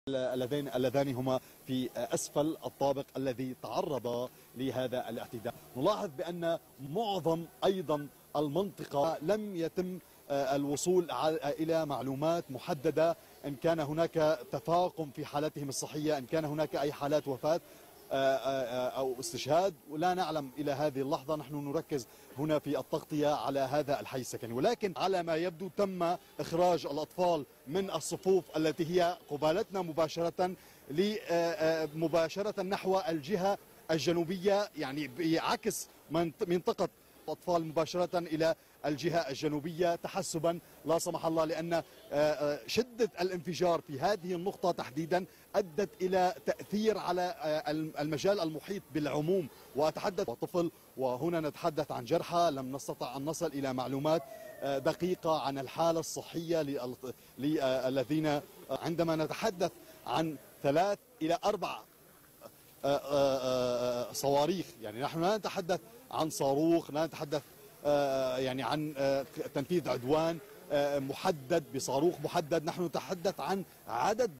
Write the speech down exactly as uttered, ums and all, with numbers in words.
اللذين اللذان هما في أسفل الطابق الذي تعرض لهذا الاعتداء. نلاحظ بأن معظم أيضا المنطقة لم يتم الوصول إلى معلومات محددة إن كان هناك تفاقم في حالتهم الصحية، إن كان هناك أي حالات وفاة أو استشهاد، ولا نعلم إلى هذه اللحظة. نحن نركز هنا في التغطية على هذا الحي السكني، ولكن على ما يبدو تم إخراج الأطفال من الصفوف التي هي قبالتنا مباشرة مباشرة نحو الجهة الجنوبية، يعني بعكس منطقة الأطفال مباشرة إلى الجهة الجنوبية تحسبا لا سمح الله، لأن شدة الانفجار في هذه النقطة تحديدا أدت إلى تأثير على المجال المحيط بالعموم، وأتحدث طفل، وهنا نتحدث عن جرحى. لم نستطع أن نصل إلى معلومات دقيقة عن الحالة الصحية للذين، عندما نتحدث عن ثلاث إلى أربع صواريخ، يعني نحن لا نتحدث عن صاروخ، لا نتحدث يعني عن تنفيذ عدوان محدد بصاروخ محدد، نحن نتحدث عن عدد